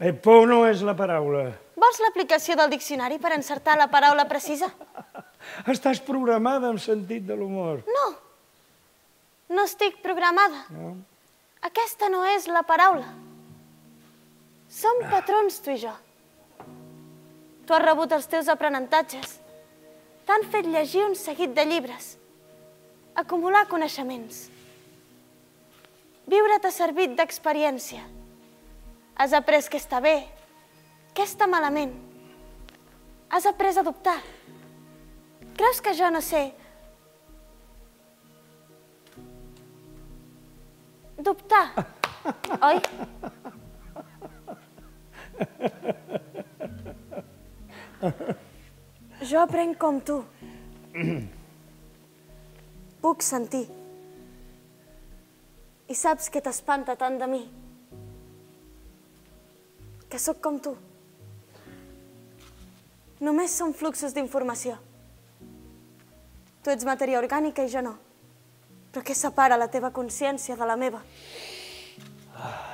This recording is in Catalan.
Por no és la paraula. Vols l'aplicació del diccionari per encertar la paraula precisa? Estàs programada amb sentit de l'humor. No. No estic programada. No? Aquesta no és la paraula. Som patrons, tu i jo. Tu has rebut els teus aprenentatges. T'han fet llegir un seguit de llibres. Acumular coneixements. Viure t'ha servit d'experiència. Has après què està bé, què està malament. Has après a dubtar. Creus que jo no sé dubtar, oi? Jo aprenc com tu. Puc sentir. I saps què t'espanta tant de mi? Que sóc com tu. Només són fluxos d'informació. Tu ets matèria orgànica i jo no. Però què separa la teva consciència de la meva?